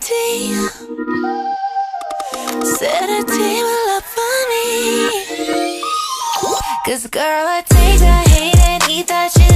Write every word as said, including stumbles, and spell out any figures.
Serenity, set a table up for me. Cause girl, I take the hate and eat that shit